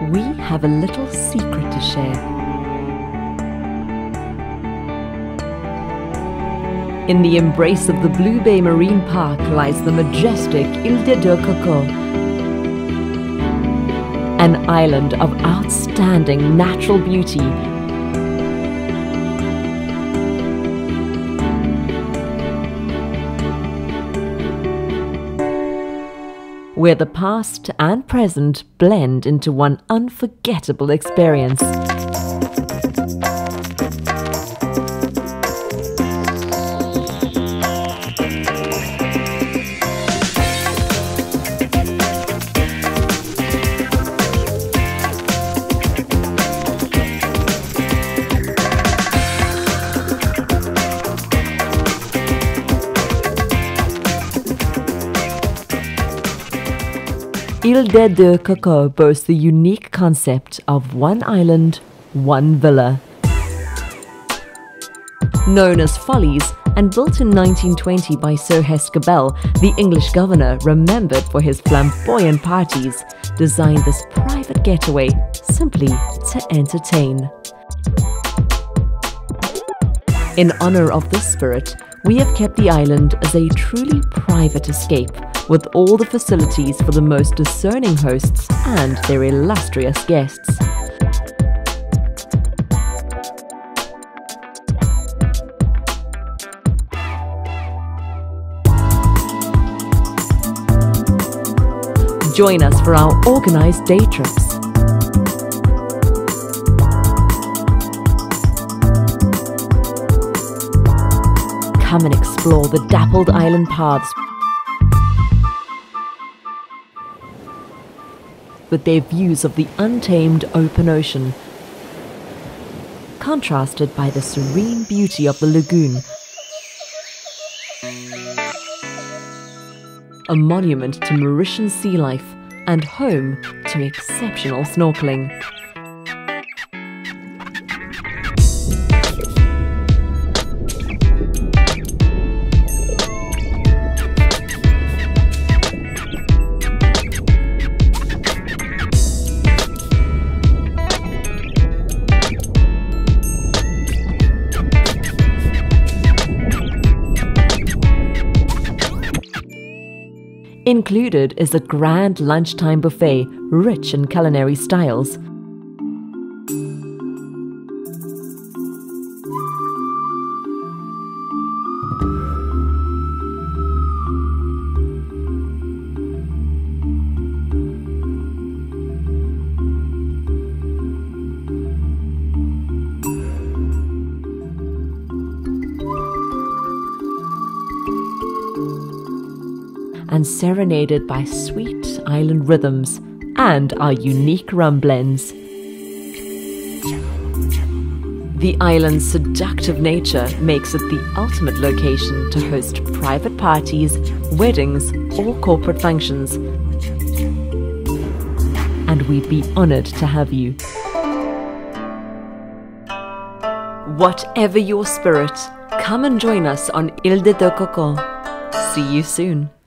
we have a little secret to share. In the embrace of the Blue Bay Marine Park lies the majestic Île de Deux Cocots, an island of outstanding natural beauty where the past and present blend into one unforgettable experience. Île de Deux Cocots boasts the unique concept of one island, one villa. Known as Follies and built in 1920 by Sir Hesker Bell, the English governor, remembered for his flamboyant parties, designed this private getaway simply to entertain. In honor of this spirit, we have kept the island as a truly private escape, with all the facilities for the most discerning hosts and their illustrious guests. Join us for our organized day trips. Come and explore the dappled island paths with their views of the untamed open ocean, contrasted by the serene beauty of the lagoon, a monument to Mauritian sea life and home to exceptional snorkeling. Included is a grand lunchtime buffet, rich in culinary styles. And serenaded by sweet island rhythms and our unique rum blends. The island's seductive nature makes it the ultimate location to host private parties, weddings, or corporate functions. And we'd be honored to have you. Whatever your spirit, come and join us on Île de Deux Cocots. See you soon.